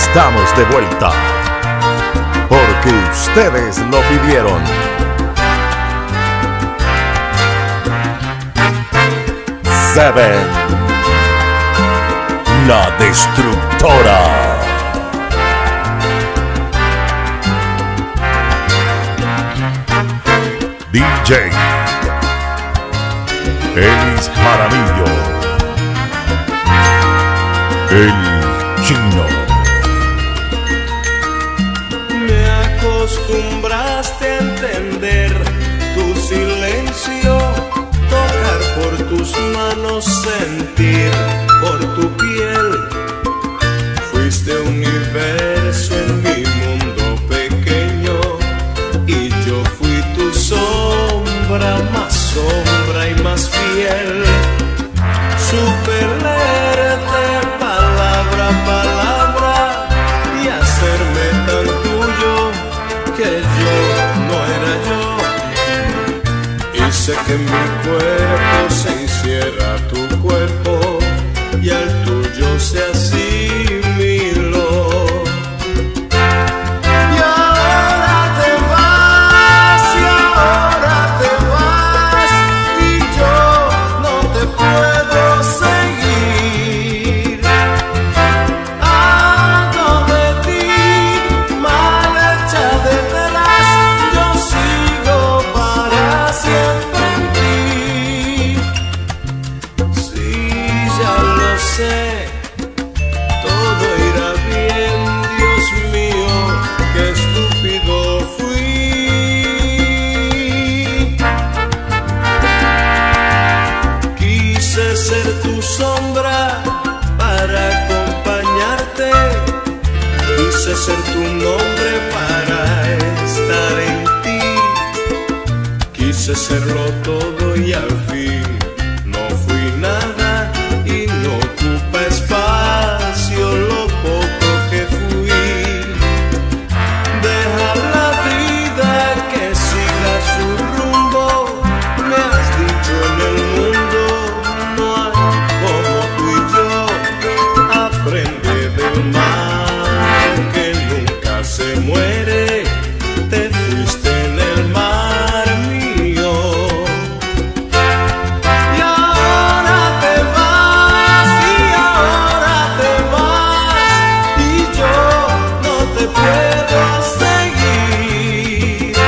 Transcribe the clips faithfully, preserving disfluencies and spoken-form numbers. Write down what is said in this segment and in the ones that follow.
estamos de vuelta, porque ustedes lo pidieron. Seven, la destructora. D J Elis Jaramillo, el Chino. Me acostumbraste a entender tu silencio, tocar por tus manos, sentir por tu piel. Fuiste universo en mi mundo pequeño y yo fui tu sombra, más sombra y más fiel. Supe leerte palabra a palabra y hacerme tan tuyo que yo no era yo. Hice que mi cuerpo se hiciera tu cuerpo y al tuyo se asimiló. Y ahora te vas, y ahora te vas, y yo no te puedo seguir. Ando de ti, mal hecha detrás, yo sigo para siempre en ti. Sí, ya lo sé, todo irá bien, Dios mío, qué estúpido fui. Quise ser tu sombra para acompañarte, quise ser tu nombre para estar en ti. Quise serlo todo y al fin no fui nada y no ocupa espacio lo poco que fui. Deja la vida que siga su rumbo, me has dicho en el mundo no hay como tú y yo. Aprende del mal que nunca se muere, te fuiste en el mar mío. Y ahora te vas, y ahora te vas, y yo no te puedo seguir.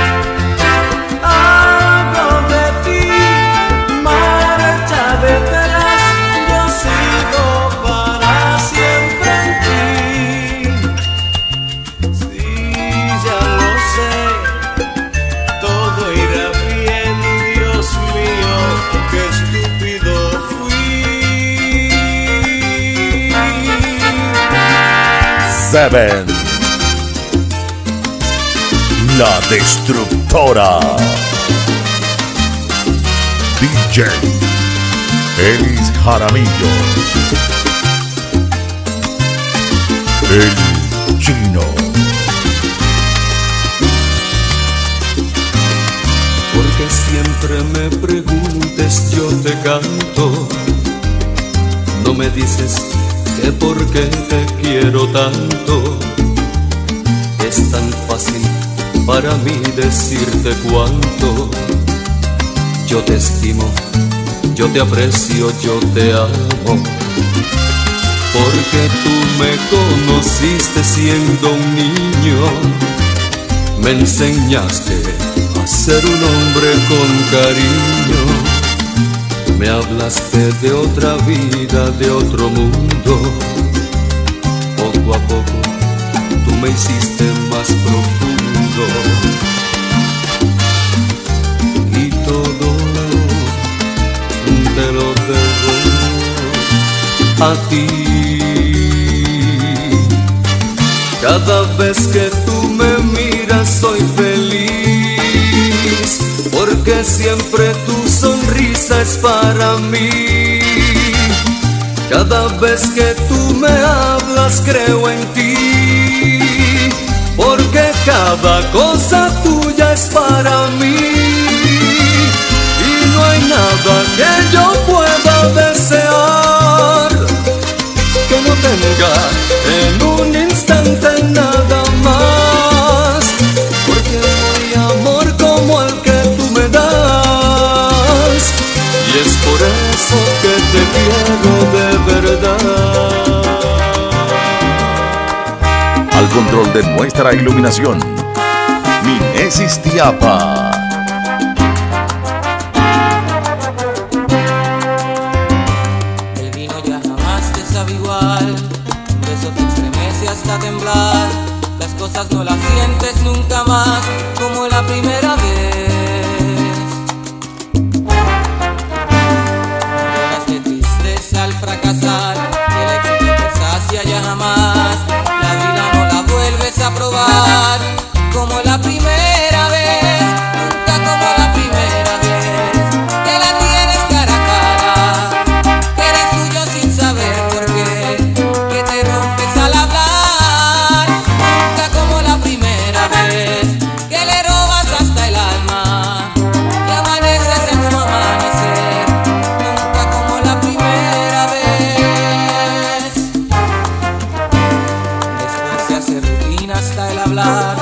Hablo de ti, marcha detrás, yo sigo para siempre en ti. Sí, ya lo sé, todo irá bien, Dios mío, qué estúpido fui. Seven, la destructora. D J Elis Jaramillo, el Chino. Porque siempre me preguntes, yo te canto. No me dices que por qué te quiero tanto. Es tan fácil para mí decirte cuánto. Yo te estimo, yo te aprecio, yo te amo. Porque tú me conociste siendo un niño, me enseñaste a ser un hombre con cariño. Me hablaste de otra vida, de otro mundo. Poco a poco tú me hiciste más profundo. Y todo te lo debo a ti. Cada vez que tú me miras soy feliz, porque siempre tu sonrisa es para mí. Cada vez que tú me hablas creo en ti, porque cada cosa tuya es para mí. Y no hay nada que yo pueda desear que no tenga desaparezca en un instante nada más, porque no hay amor como el que tú me das, y es por eso que te quiero de verdad. Al control de nuestra iluminación, Minesis Tiapa. El vino ya jamás te sabe igual, un beso te estremece hasta temblar. Las cosas no las sientes nunca más como la primera vez. Lloras de tristeza al fracasar, el éxito te sacia ya jamás. La vida no la vuelves a probar como la primera vez, nunca como la primera vez. Que la tienes cara a cara, que eres suyo sin saber por qué, que te rompes al hablar, nunca como la primera vez. Que le robas hasta el alma, que amaneces en su amanecer, nunca como la primera vez. Después se hace rutina hasta el hablar,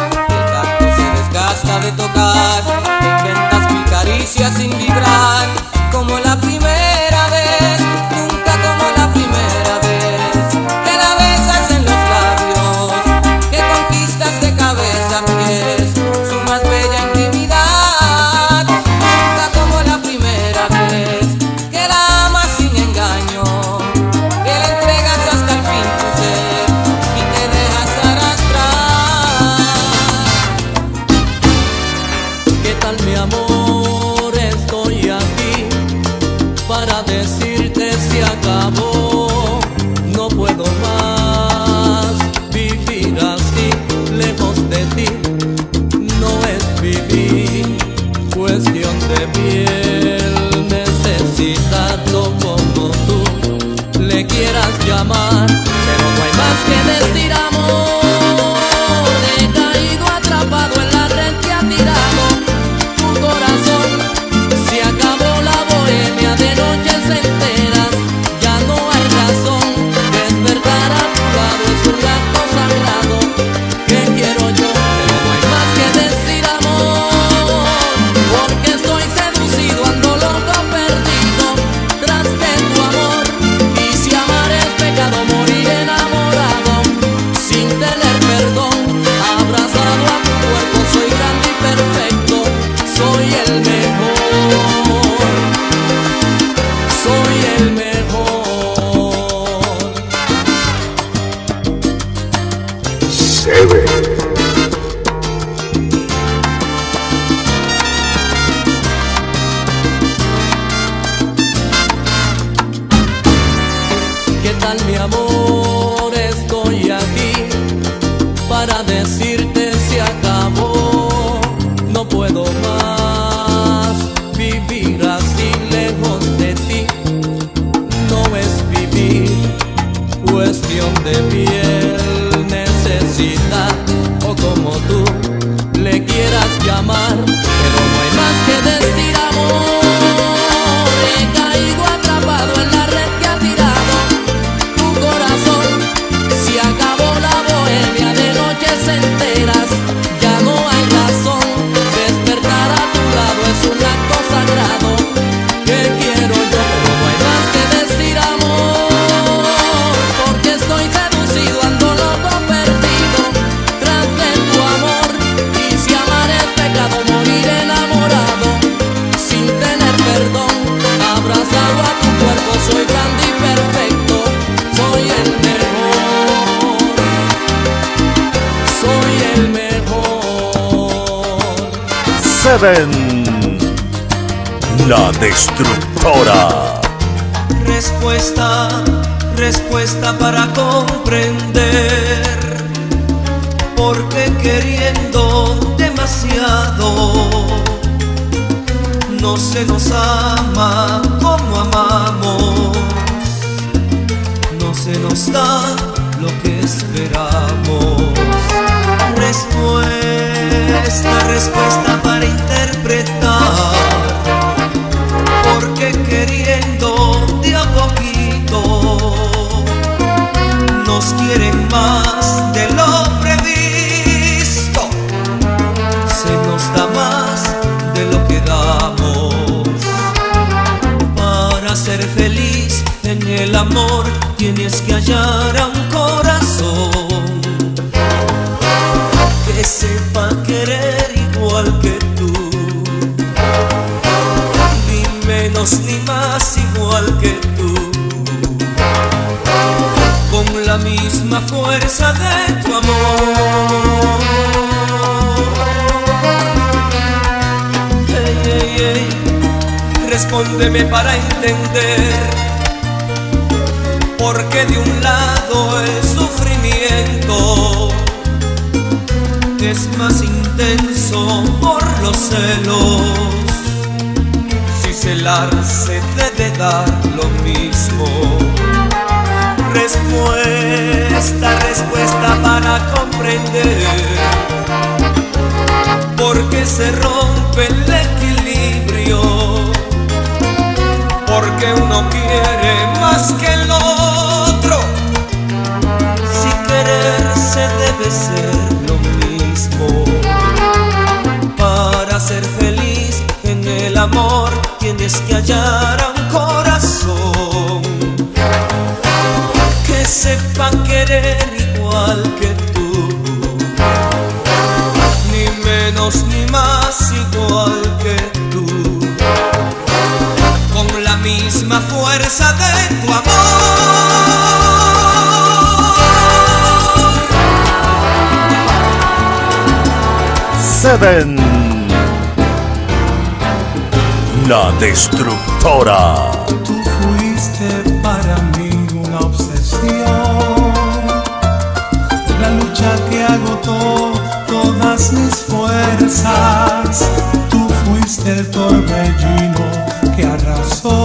de tocar, te inventas mil caricias sin vibrar como la primera vez, nunca como la primera vez. Que la besas en los labios, que conquistas de cabeza a pies su más bella intimidad, nunca como la primera vez. Que la amas sin engaño, que le entregas hasta el fin tu ser y te dejas arrastrar. ¿Qué tal, mi amor? Estoy aquí para decirte se acabó. No puedo más vivir así, lejos de ti. No es vivir, cuestión de piel. Necesitarlo como tú le quieras llamar, pero no hay más que decir, amor. He caído atrapado en la red que ha tirado tu corazón. Se acabó la bohemia de noches enteras, ya no hay razón. Despertar a tu lado es un acto sagrado que quiero yo, pero no hay más que decir, amor, porque estoy seducido, ando loco perdido tras de tu amor. Y si amar es pecado, morir enamorado sin tener perdón. Abrazado a tu cuerpo soy grande y perfecto, soy el mejor, soy el mejor. Se ve. ¿Qué tal, mi amor? Estoy aquí para decirte se acabó. No puedo más vivir así, lejos de ti. No es vivir, cuestión de piel. Necesitar o como tú le quieras llamar, pero no hay más que decir, amor. He caído atrapado en la red que ha tirado tu corazón. Se acabó la bohemia de noches enteras, ya no hay razón. Despertar a tu lado es un acto sagrado que quiero yo, pero no hay más que decir, amor, porque estoy seducido, ando loco perdido tras de tu amor. Y si amar es pecado, morir enamorado sin tener perdón. Abrazado a tu cuerpo soy grande y perfecto, soy el mejor, soy el mejor. Seven, la destructora. Respuesta, respuesta para comprender, porque queriendo demasiado no se nos ama como amamos, no se nos da lo que esperamos. Respuesta, respuesta para interpretar, porque queriendo de a poquito nos quieren más de lo previsto, se nos da más de lo que damos. Para ser feliz en el amor tienes que hallar a un corazón que sepa querer igual que tú, ni menos ni más igual que tú, con la misma fuerza de tu amor. Hey, hey, hey, respóndeme para entender, porque de un lado el sufrimiento es más intenso por los celos. Si celar se debe dar lo mismo. Respuesta, respuesta para comprender por qué se rompe el equilibrio, porque uno quiere más que el otro. Si querer se debe ser lo mismo. Para ser feliz en el amor tienes que hallar a un corazón que sepa querer igual que tú, ni menos ni más igual que tú, con la misma fuerza de tu amor. Seven, la destructora. Tú fuiste para mí una obsesión, la lucha que agotó todas mis fuerzas. Tú fuiste el torbellino que arrasó,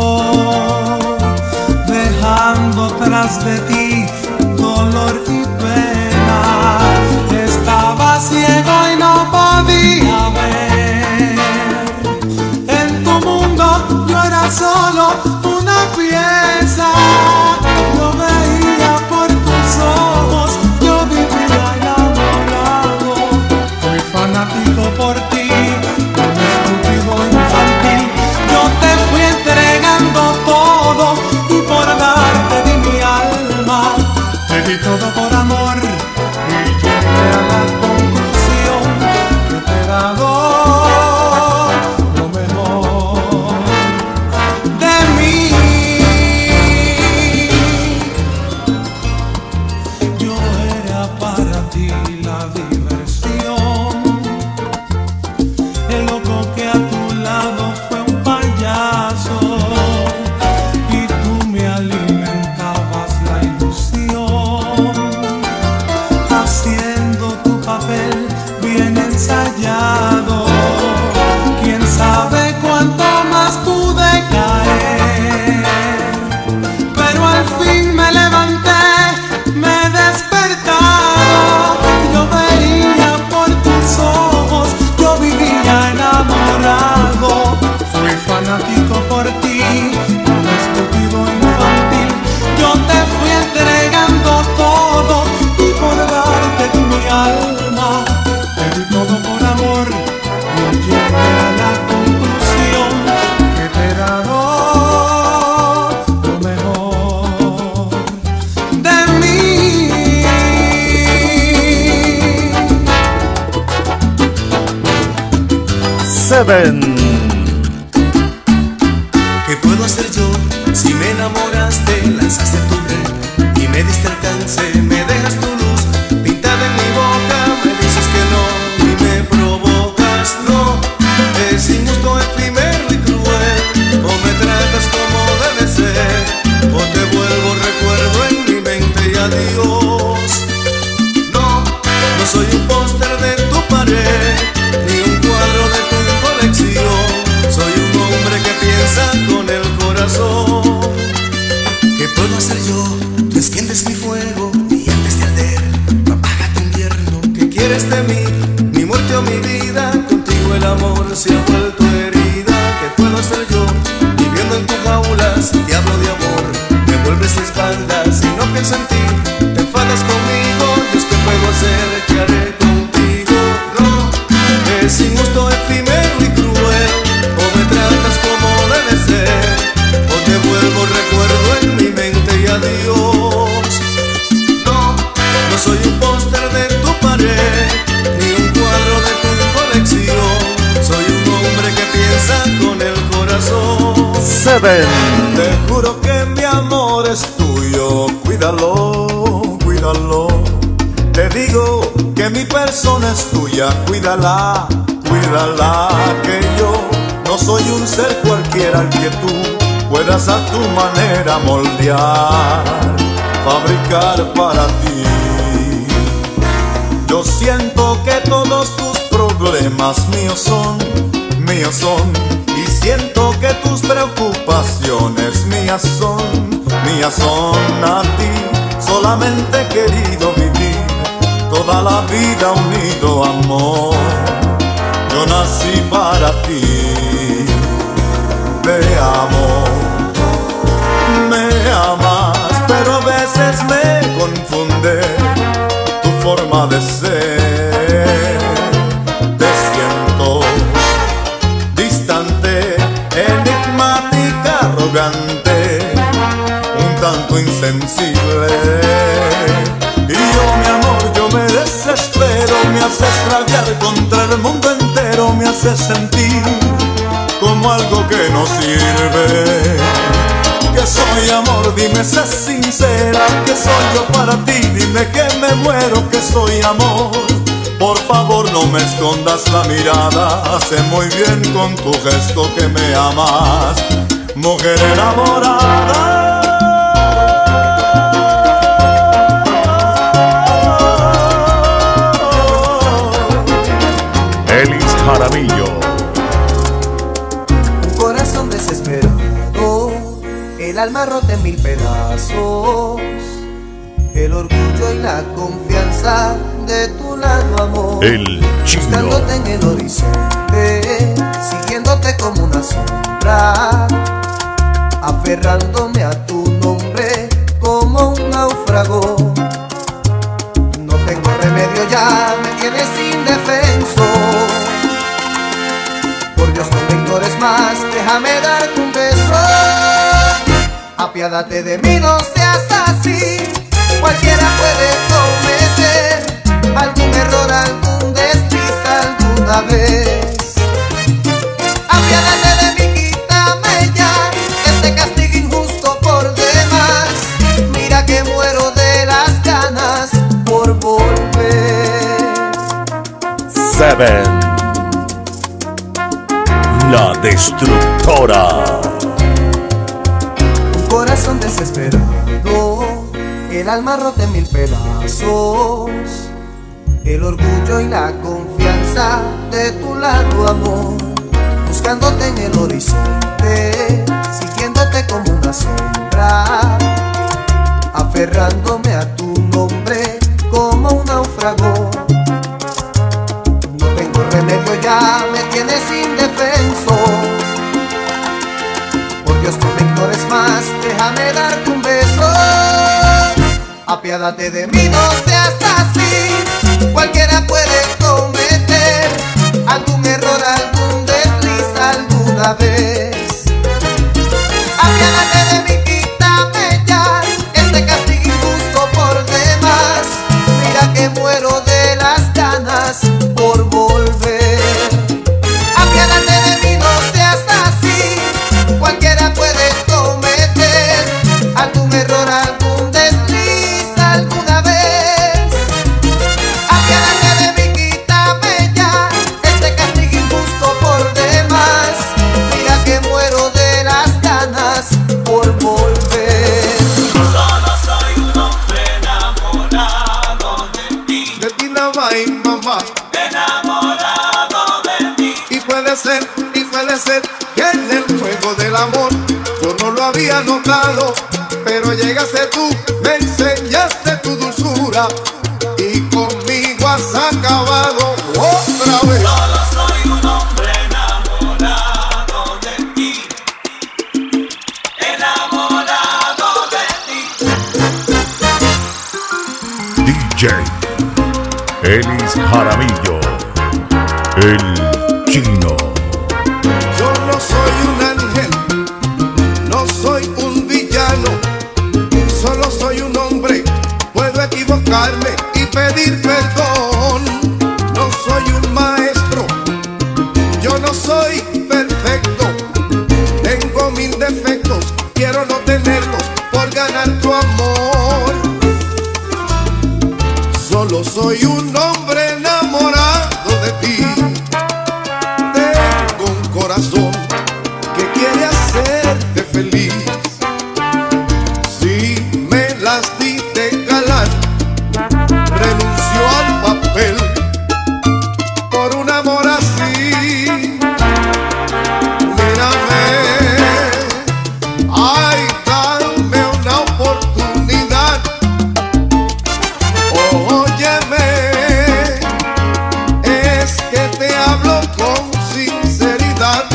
dejando tras de ti dolor y pena. Estaba ciego y no podía ver. En tu mundo yo era solo una pieza. Yo veía por tus ojos, yo vivía enamorado. Fui fanático por ti, un estúpido infantil. Yo te fui entregando todo y por darte di mi alma. Te di todo por amor y llegué a la conclusión que te he dado lo mejor de mí. Yo era para ti la diversión, el loco que a tu lado fue un payaso, y tú me alimentabas la ilusión, haciendo tu papel bien ensayado. Quién sabe cuánto más pude caer, pero al fin me levanté, me he despertado. Yo veía por tus ojos, yo vivía enamorado. Fui fanático por ti, un estúpido infantil. Yo te fui entregando todo y por darte di mi alma. Te di todo por amor y llegué a la conclusión que te he dado lo mejor de mí. Seven, ¿Qué puedo hacer yo si me enamoraste? Lanzaste tu red y me diste alcance. Me dejas tu luz pintada en mi boca. Me dices que no y me provocas. No, es injusto, efímero y cruel. O me tratas como debe ser, o te vuelvo recuerdo en mi mente y adiós. No, no soy un póster de tu pared, ni un cuadro de tu colección. Soy un hombre que piensa con el corazón. ¿Qué puedo hacer yo? Tú enciendes mi fuego y antes de arder, apaga tu invierno. ¿Qué quieres de mí? Mi muerte o mi vida. Contigo el amor se ha vuelto herida. ¿Qué puedo hacer yo? Viviendo en tu jaula, si te hablo de amor, me vuelves la espalda. Si no pienso en ti, te enfadas con soy un póster de tu pared, ni un cuadro de tu colección. Soy un hombre que piensa con el corazón. Seven. Te juro que mi amor es tuyo, cuídalo, cuídalo. Te digo que mi persona es tuya, cuídala, cuídala. Que yo no soy un ser cualquiera al que tú puedas a tu manera moldear, fabricar para ti. Yo siento que todos tus problemas míos son, míos son. Y siento que tus preocupaciones mías son, mías son. A ti solamente he querido vivir toda la vida unido, amor. Yo nací para ti. Te amo, me amas, pero a veces me confunde tu forma de ser. Te siento distante, enigmática, arrogante, un tanto insensible. Y yo, mi amor, yo me desespero, me haces rabiar contra el mundo entero, me haces sentir como algo que no sirve. Que soy amor, dime, sé sincera, que soy yo para ti, dime que me muero, que soy amor. Por favor no me escondas la mirada, sé muy bien con tu gesto que me amas, mujer enamorada. Elis Jaramillo. Un corazón desesperado, el alma rota en mil pedazos, el orgullo y la confianza de tu lado, amor. El Chino. Buscándote en el horizonte, siguiéndote como una sombra, aferrándome a tu nombre como un náufrago. No tengo remedio, ya me tienes indefenso. Por Dios, no me ignores más, déjame darte un beso. Apiádate de mí, no seas así. Cualquiera puede cometer algún error, algún desliz alguna vez. Apiádate de mí, quítame ya este castigo injusto por demás. Mira que muero de las ganas por volver. Seven. La destructora. Un corazón desesperado, el alma rota en mil pedazos, el orgullo y la confianza de tu lado, amor. Buscándote en el horizonte, siguiéndote como una sombra, aferrándome a tu nombre como un náufrago. No tengo remedio, ya me tienes indefenso. Por Dios, no me ignores más, déjame darte un beso. Apiádate de mí, no seas así. Cualquiera puede cometer algún error, algún desliz alguna vez. Apiádate de mí, quítame ya este castigo injusto por demás. Mira que muero de las ganas por volver. Apiádate de mí, no seas así. Cualquiera puede cometer algún error, algún desliz alguna vez. Apiádate de mí, quítame ya este castigo injusto por demás. Mira que muero de las ganas por volver. Solo soy un hombre enamorado de ti. De ti nada más, mamá. Enamorado de ti. Y puede ser, y puede ser que en el fuego del amor yo no lo había notado, pero llegaste tú, me enseñaste tu dulzura y conmigo has acabado otra vez. Solo soy un hombre enamorado de ti. Enamorado de ti. D J Elis Jaramillo. El Chino. Yo no soy un ángel, no soy un villano, solo soy un hombre, puedo equivocarme y pedir perdón. No soy un maestro, yo no soy perfecto. Tengo mil defectos, quiero no tenerlos por ganar tu amor. Solo soy un hombre enamorado de ti. Tengo un corazón que quiere hacerte feliz. Si me las di de galán, renuncio al papel por un amor así. Mírame, ay, dame una oportunidad. Óyeme, es que te hablo con sinceridad.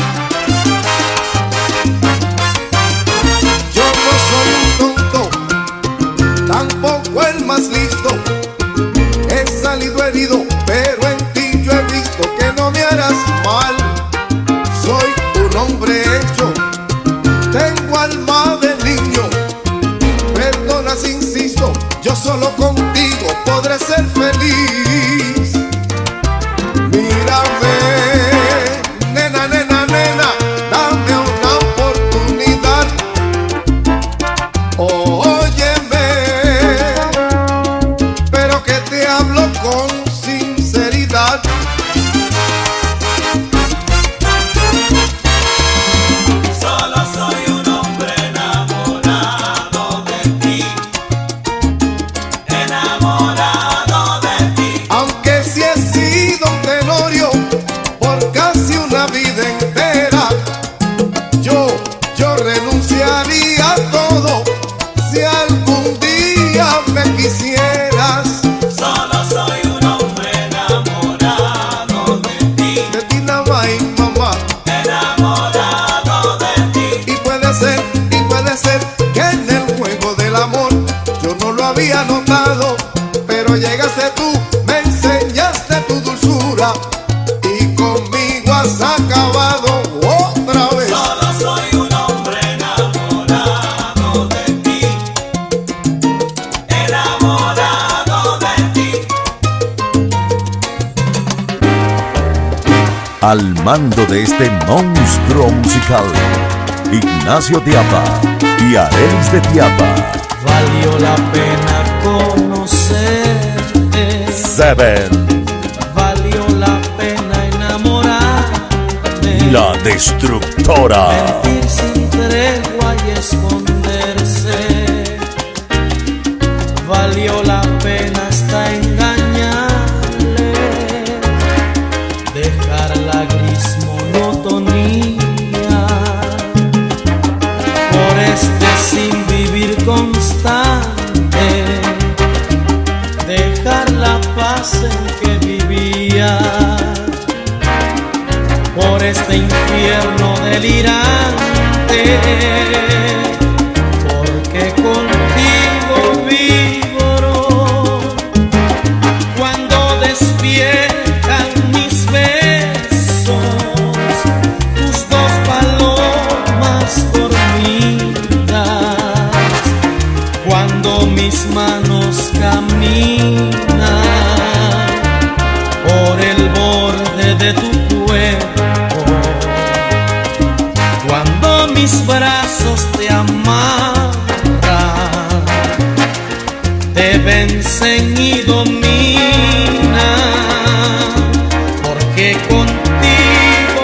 Yo no soy un tonto, tampoco el más listo. He salido herido, pero en ti yo he visto que no me harás mal. Soy un hombre hecho, tengo alma de niño. Perdona si insisto, yo solo contigo podré ser feliz. Mírame, nena, nena, nena, dame una oportunidad. Óyeme, pero que te hablo con sinceridad. Solo soy un hombre enamorado de ti, enamorado de ti. Aunque si he sido un tenorio por casi una vida entera, yo, yo renunciaría a todo si algún día me quisieras. Solo soy un hombre enamorado de ti, De ti nada más, mamá. enamorado de ti. Y puede ser, y puede ser que en el juego del amor yo no lo había notado, pero llegaste tú, me enseñaste tu dulzura y conmigo has acabado otra vez. Solo soy un hombre enamorado de ti, enamorado de ti. Al mando de este monstruo musical, Ignacio Tiapa y Arelis de Tiapa. Valió la pena conocerte, Seven, valió la pena enamorarme, la destructora. mentir sin tregua y esconderse, valió la pena hasta engañarle, dejar la gris monotonía, por este sin vivir constante, dejar la paz en que vivía, por este infierno delirante, porque contigo vibro cuando despiertan mis besos, tus dos palomas dormidas, cuando mis manos caminan por el borde de tu cuerpo, cuando mis brazos te amarran, te vencen y dominan, porque contigo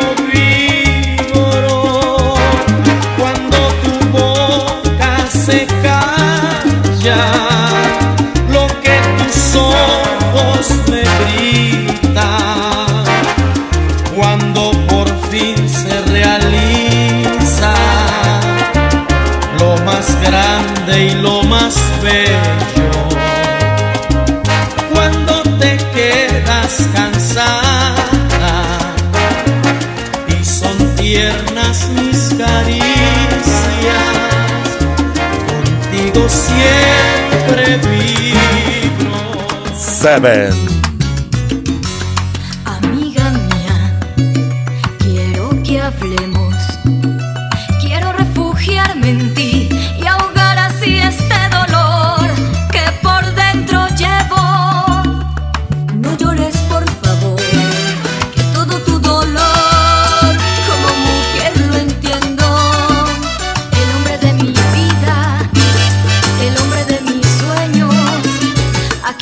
vibro cuando tu boca se calla, lo que tus ojos me gritan, cuando por fin se realiza lo más grande y lo más bello, cuando te quedas cansada y son tiernas mis caricias, contigo siempre vibro. Seven, Amiga mía, quiero que hablemos. Quiero refugiarme en ti y ahogar así este dolor que por dentro llevo.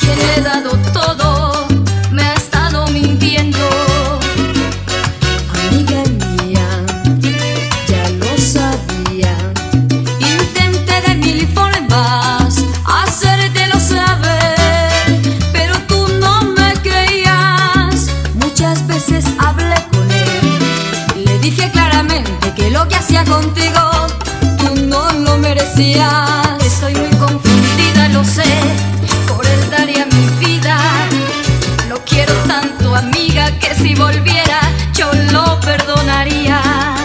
quien le he dado todo me ha estado mintiendo. Amiga mía, ya lo sabía. Intenté de mil formas hacértelo saber, pero tú no me creías. Muchas veces hablé con él, le dije claramente que lo que hacía contigo tú no lo merecías. Estoy muy confundida, lo sé, por él daría mi vida. Lo quiero tanto, amiga, que si volviera yo lo perdonaría.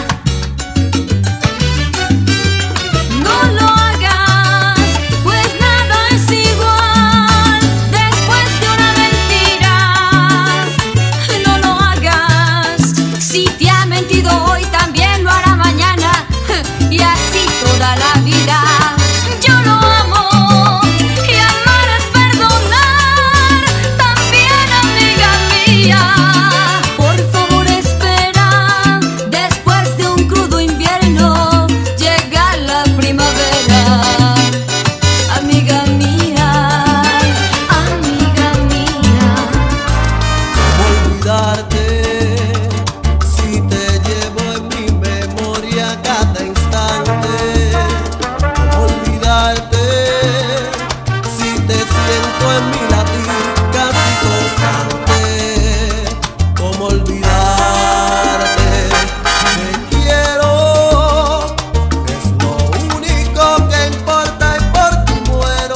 No lo hagas, pues nada es igual después de una mentira. No lo hagas, si te ha mentido hoy también lo hará mañana, y así toda la vida. Yo lo amo y amar es perdonar también, amiga mía. Por favor espera, después de un crudo invierno llega la primavera. Amiga mía, amiga mía. ¿Cómo olvidarte si te llevo en mi memoria cada instante? ¿Cómo olvidarte si te siento en mi latir casi constante? ¿Cómo olvidarte? Te quiero, es lo único que importa y por ti muero.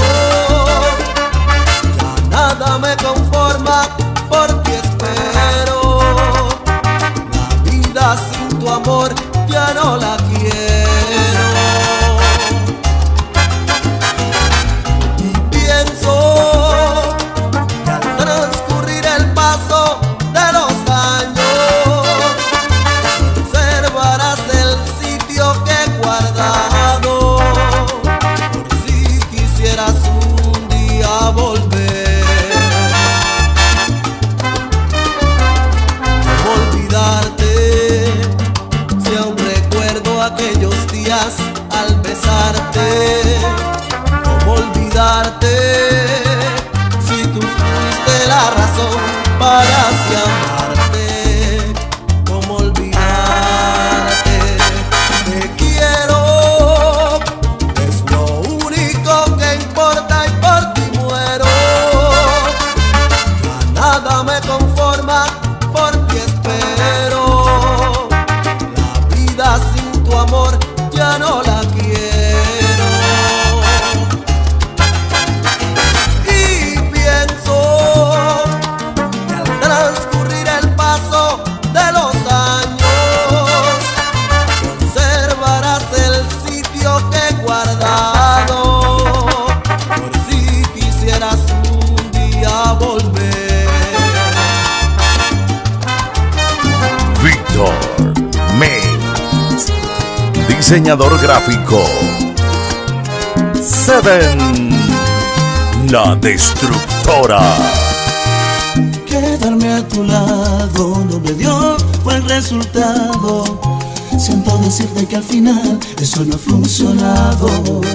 Ya nada me conforma, por ti espero. La vida sin tu amor ya no la quiero. Y pienso que al transcurrir el paso de los años conservarás el sitio que he guardado, por si quisieras un día volver. ¿Cómo olvidarte si aún recuerdo aquellos días al besarte? ¿Cómo olvidarte si tú fuiste la razón para así amarte? ¿Cómo olvidarte? Te quiero, es lo único que importa y por ti muero. Ya nada me conforma, por ti espero. La vida sin tu amor ya no la quiero. Y pienso que al transcurrir el paso de los años conservarás el sitio que he guardado, por si quisieras un día volver. Víctor Mix, diseñador gráfico. Seven, la destructora. Quedarme a tu lado no me dio buen resultado. Siento decirte que al final eso no ha funcionado.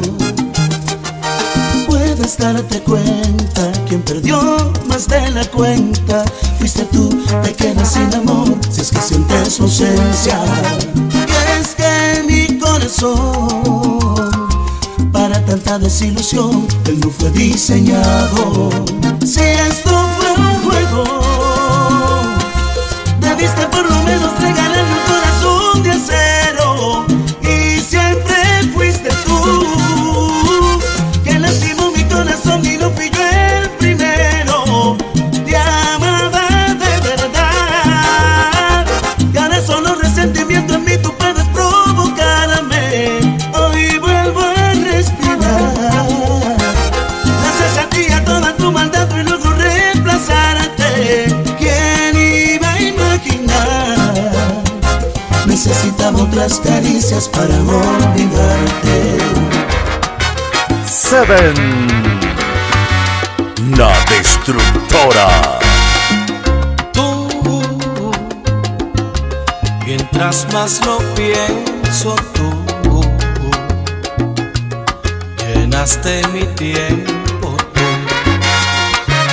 Puedes darte cuenta, quien perdió más de la cuenta fuiste tú, te quedas sin amor si es que sientes su ausencia. Y es que mi corazón para tanta desilusión él no fue diseñado. Si esto fue un juego, debiste por lo menos regalarme un corazón de acero. Y siempre fuiste tú que lastimó mi corazón y no fui yo el primero. Te amaba de verdad y ahora solo resentimiento en mí tú puedes provocarme. Hoy vuelvo a respirar gracias a ti, a toda tu maldad y luego reemplazarte. ¿Quién iba a imaginar? Necesitaba otras caricias para olvidarte. Seven, la destructora. Tú, mientras más lo pienso, tú llenaste mi tiempo, tú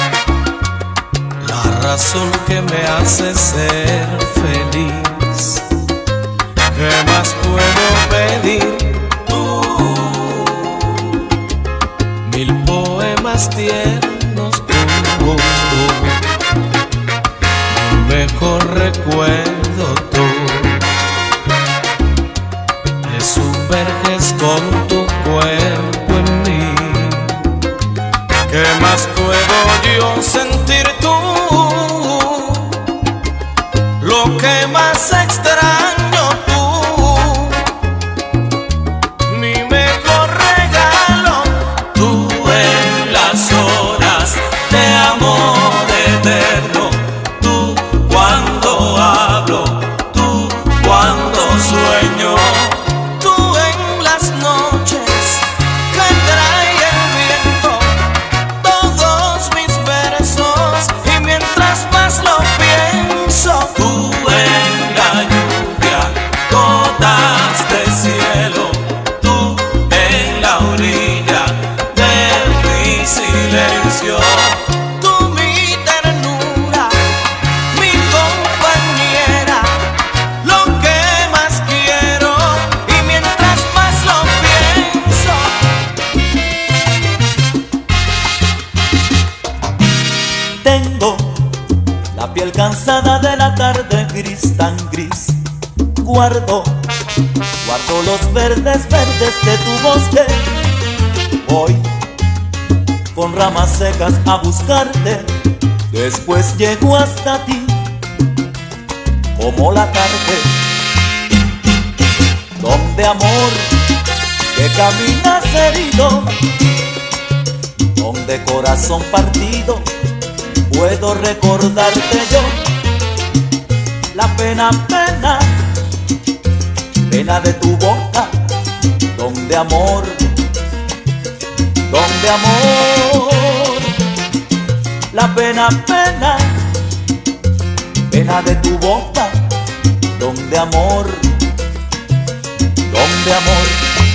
corazón que me hace ser feliz. ¿Qué más puedo pedir? Tú, mil poemas tiernos, tú, mi mejor recuerdo tú. Te sumerges con tu cuerpo en mí. ¿Qué más puedo yo sentir tú? Lo que más extraño tú, mi mejor regalo, tú en las horas de amor eterno, tú cuando hablo, tú cuando sueño, tú en las noches que trae el viento todos mis versos, y mientras más lo pienso, tú en la lluvia, gotas de cielo, tú en la orilla de mi silencio, tú mi ternura, mi compañera, lo que más quiero, y mientras más lo pienso. Tengo la piel cansada de la tarde gris tan gris. Guardo, guardo los verdes verdes de tu bosque. Voy con ramas secas a buscarte. Después llego hasta ti como la tarde, donde amor que caminas herido, donde corazón partido puedo recordarte yo. La pena, pena, pena de tu boca, donde amor, donde amor. La pena, pena, pena de tu boca, donde amor, donde amor.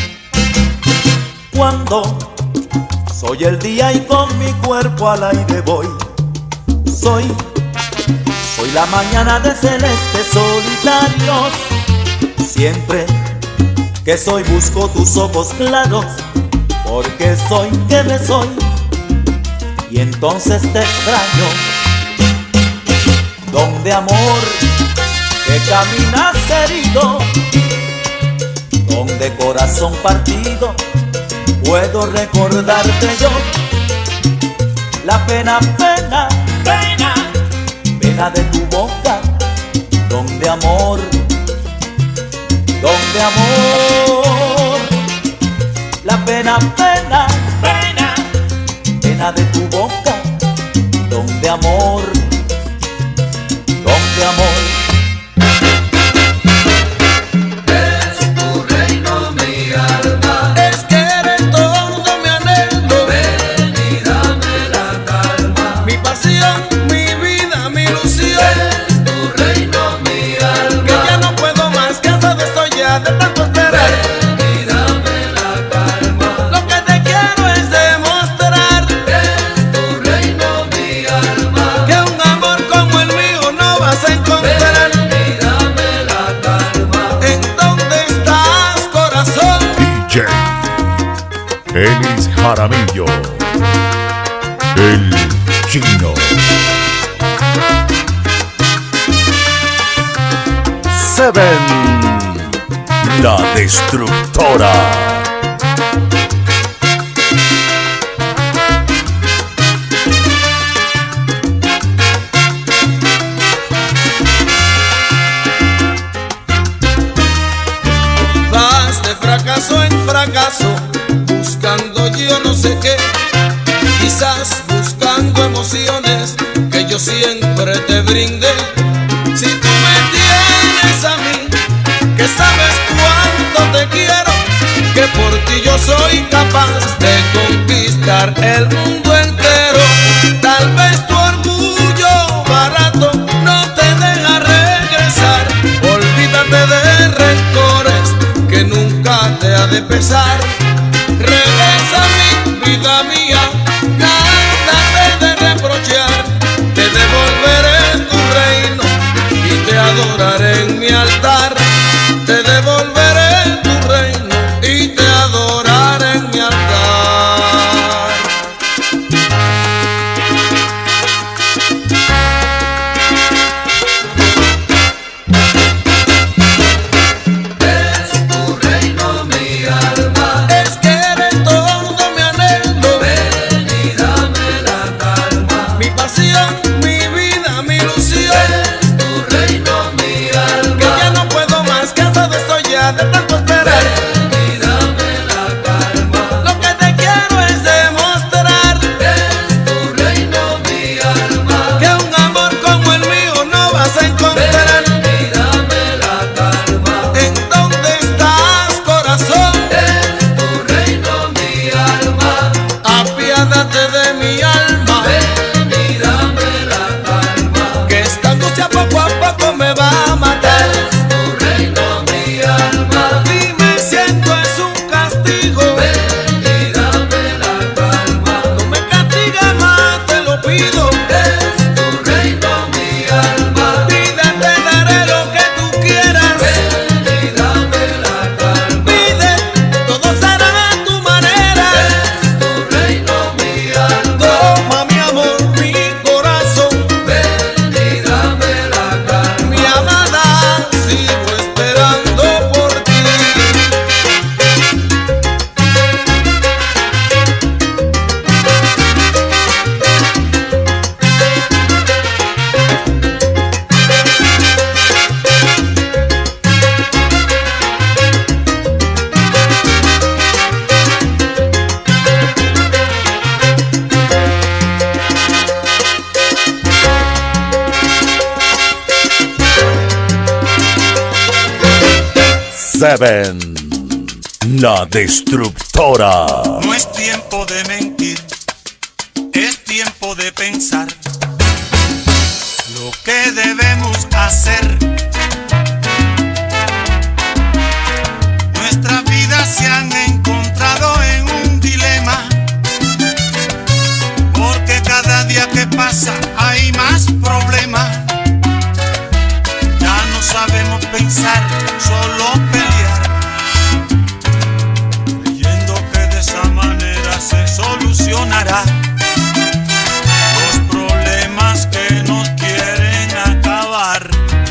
Cuando soy el día y con mi cuerpo al aire voy, soy, soy la mañana de celestes solitarios. Siempre que soy busco tus ojos claros, porque soy que me soy, y entonces te extraño. Donde amor que caminas herido, donde corazón partido puedo recordarte yo. La pena, pena, Pena, pena de tu boca, donde amor, donde amor. La pena, pena, pena, pena de tu boca, donde amor, donde amor. Es tu reino mi alma, es que eres todo mi anhelo, ven y dame la calma. mi pasión, mi vida, mi ilusión. Es tu reino mi Que alma, ya no puedo más, cansado estoy ya de tanto esperar. ven y dame la calma. Lo que te quiero es demostrar Es tu reino mi alma, que un amor como el mío no vas a encontrar. ven y dame la calma. ¿En dónde estás, corazón? D J Elis Jaramillo, el chino. Seven, la destructora. Vas de fracaso en fracaso, buscando yo no sé qué, quizás buscando emociones que yo siempre te brindé. Si tú me tienes a mí, que sabes cuánto te quiero, que por ti yo soy capaz de conquistar el mundo entero. Tal vez tu orgullo barato no te deja regresar, olvídate de rencores que nunca te ha de pesar. Regresa mi vida mía, nada te de reprochar, te devolveré Seven, la destructora. No es tiempo de mentir, es tiempo de pensar lo que debemos hacer. Nuestras vidas se han encontrado en un dilema, porque cada día que pasa hay más problemas. Ya no sabemos pensar, solo pelear, creyendo que de esa manera se solucionará los problemas que nos quieren acabar.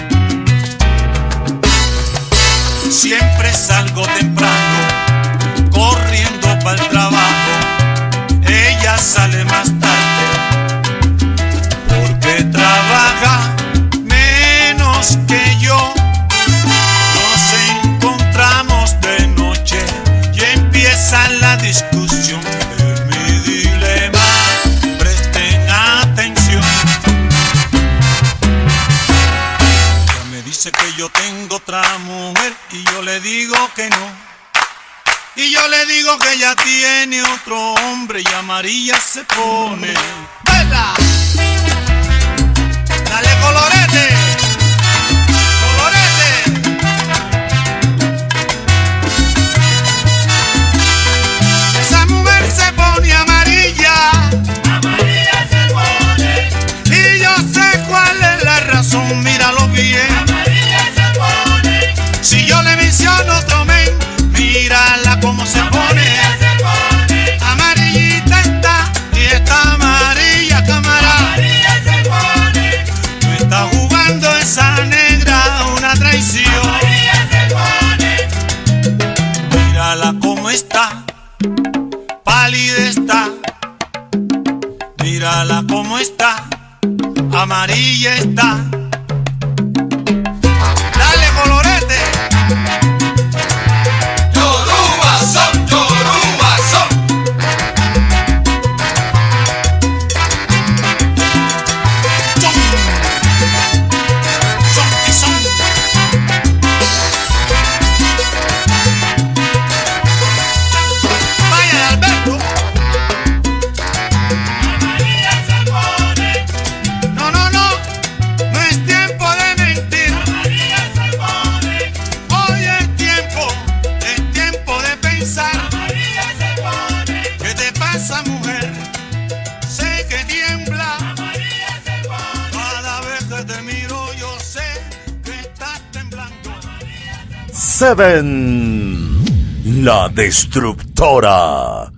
Siempre salgo temprano, corriendo para el trabajo. Ella sale más tarde, porque trabaja menos que yo. Nos encontramos de noche y empieza la discusión de mi dilema. Presten atención. Ella me dice que yo tengo otra mujer y yo le digo que no. Y yo le digo que ella tiene otro hombre y amarilla se pone. ¡Vela! ¡Dale colorete! ¡Colorete! Esa mujer se pone amarilla. Amarilla se pone. Y yo sé cuál es la razón, míralo bien. Amarilla se pone. Si yo le menciono otro men, mírala cómo se pone. Se pone. Amarillita está y está amarilla, cámara. Amarilla se pone. No está jugando esa negra una traición. Amarilla se pone. Mírala cómo está, pálida está. Mírala cómo está, amarilla está. Dale colorete. Seven, la destructora.